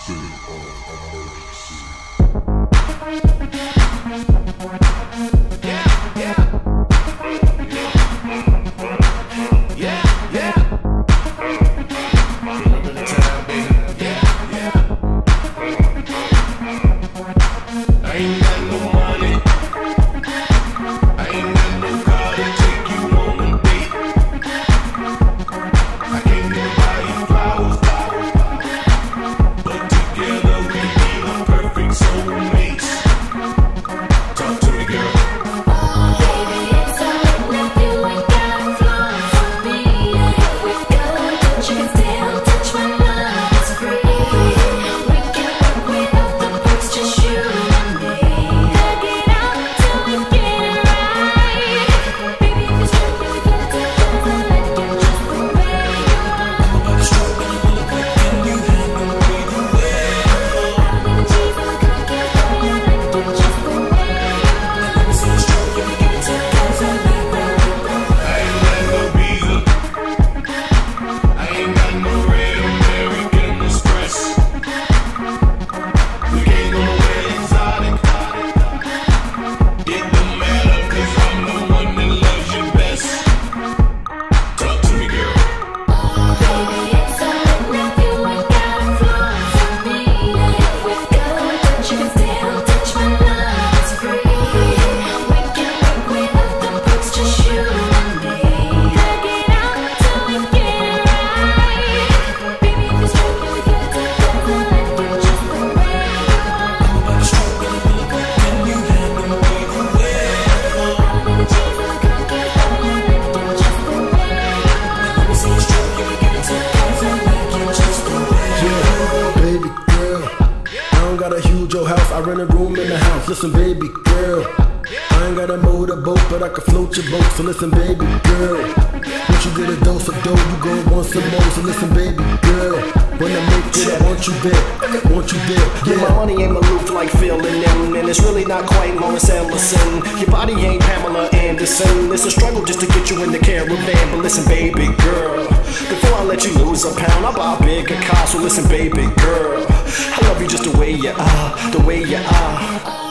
I rent a room in the house. Listen, baby girl, I ain't gotta motor a boat, but I can float your boat. So listen, baby girl, once you get a dose of dough, you gon' want some more. So listen, baby girl, when I make it, I want you there, want you there. Yeah, my money ain't aloof like Phil and them, and it's really not quite Lawrence Ellison. Your body ain't Pamela Anderson. It's a struggle just to get you in the caravan. But listen, baby girl, before I let you lose a pound, I'll buy a bigger car. So listen, baby girl, I love you just the way you are, the way you are.